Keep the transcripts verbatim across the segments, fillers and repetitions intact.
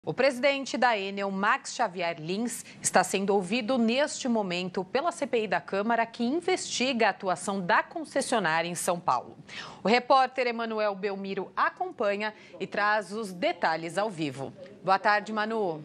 O presidente da Enel, Max Xavier Lins, está sendo ouvido neste momento pela C P I da Câmara, que investiga a atuação da concessionária em São Paulo. O repórter Emanuel Belmiro acompanha e traz os detalhes ao vivo. Boa tarde, Manu.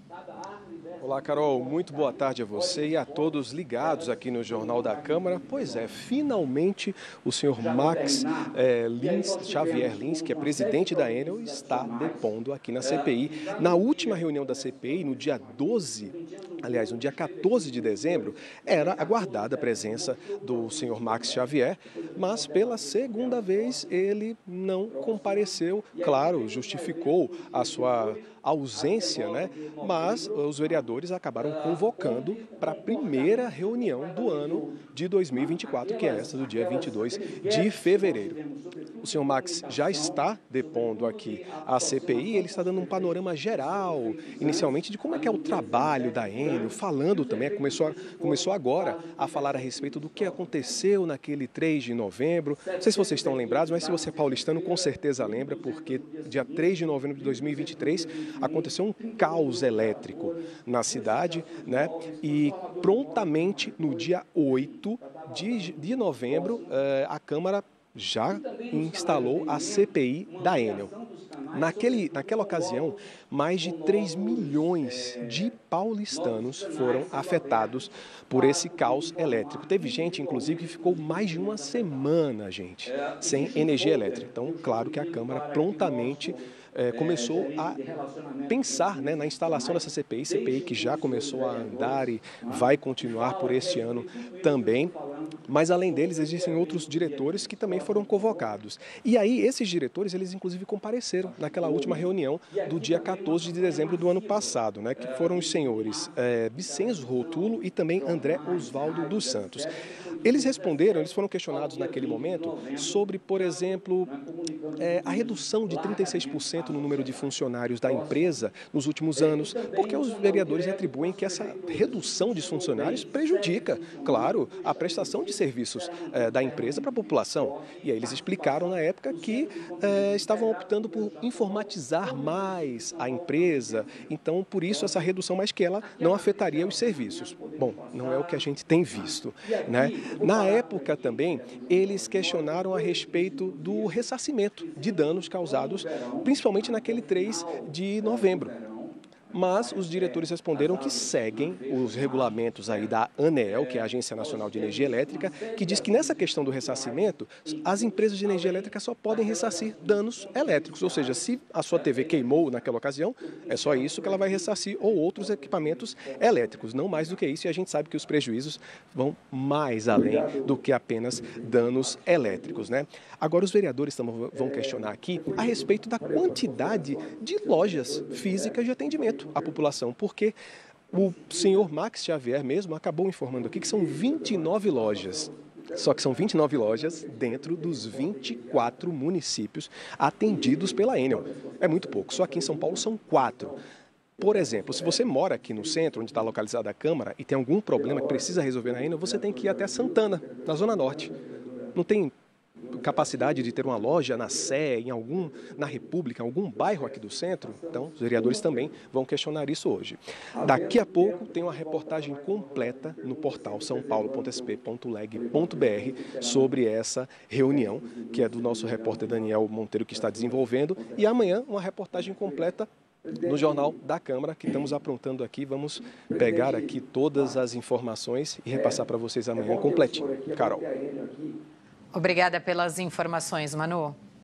Olá, Carol. Muito boa tarde a você e a todos ligados aqui no Jornal da Câmara. Pois é, finalmente o senhor Max é, Lins, Xavier Lins, que é presidente da Enel, está depondo aqui na C P I. Na última reunião da C P I, no dia doze, aliás, no dia quatorze de dezembro, era aguardada a presença do senhor Max Xavier, mas pela segunda vez ele não compareceu. Claro, justificou a sua ausência, né? Mas os vereadores acabaram convocando para a primeira reunião do ano de dois mil e vinte e quatro, que é essa do dia vinte e dois de fevereiro. O senhor Max já está depondo aqui à C P I, ele está dando um panorama geral, inicialmente, de como é que é o trabalho da Enel, falando também, começou, a, começou agora a falar a respeito do que aconteceu naquele três de novembro. Não sei se vocês estão lembrados, mas se você é paulistano, com certeza lembra, porque dia três de novembro de dois mil e vinte e três aconteceu um caos elétrico na cidade, né? E prontamente, no dia oito de novembro, a Câmara já instalou a C P I da Enel. Naquele, naquela ocasião, mais de três milhões de paulistanos foram afetados por esse caos elétrico. Teve gente, inclusive, que ficou mais de uma semana, gente, sem energia elétrica. Então, claro que a Câmara prontamente é, começou a pensar, né, na instalação dessa C P I, C P I que já começou a andar e vai continuar por este ano também. Mas, além deles, existem outros diretores que também foram convocados. E aí, esses diretores, eles inclusive compareceram naquela última reunião do dia quatorze de dezembro do ano passado, né, que foram os senhores é, Vicenzo Rotulo e também André Osvaldo dos Santos. Eles responderam, eles foram questionados naquele momento sobre, por exemplo, é, a redução de trinta e seis por cento no número de funcionários da empresa nos últimos anos, porque os vereadores atribuem que essa redução de funcionários prejudica, claro, a prestação de serviços é, da empresa para a população. E aí eles explicaram na época que é, estavam optando por informatizar mais a empresa, então por isso essa redução, mas que ela não afetaria os serviços. Bom, não é o que a gente tem visto, né? Na época também, eles questionaram a respeito do ressarcimento de danos causados, principalmente naquele três de novembro. Mas os diretores responderam que seguem os regulamentos aí da ANEEL, que é a Agência Nacional de Energia Elétrica, que diz que nessa questão do ressarcimento, as empresas de energia elétrica só podem ressarcir danos elétricos, ou seja, se a sua T V queimou naquela ocasião, é só isso que ela vai ressarcir, ou outros equipamentos elétricos, não mais do que isso, e a gente sabe que os prejuízos vão mais além do que apenas danos elétricos, né? Agora, os vereadores também vão questionar aqui a respeito da quantidade de lojas físicas de atendimento à população, porque o senhor Max Xavier mesmo acabou informando aqui que são vinte e nove lojas. Só que são vinte e nove lojas dentro dos vinte e quatro municípios atendidos pela Enel. É muito pouco, só aqui em São Paulo são quatro. Por exemplo, se você mora aqui no centro, onde está localizada a Câmara, e tem algum problema que precisa resolver na Enel, você tem que ir até Santana, na Zona Norte. Não tem capacidade de ter uma loja na Sé, em algum, na República, em algum bairro aqui do centro, então os vereadores também vão questionar isso hoje. Daqui a pouco tem uma reportagem completa no portal são paulo ponto s p ponto leg ponto b r sobre essa reunião, que é do nosso repórter Daniel Monteiro que está desenvolvendo, e amanhã uma reportagem completa no Jornal da Câmara, que estamos aprontando aqui. Vamos pegar aqui todas as informações e repassar para vocês amanhã completinho. Carol. Obrigada pelas informações, Manu.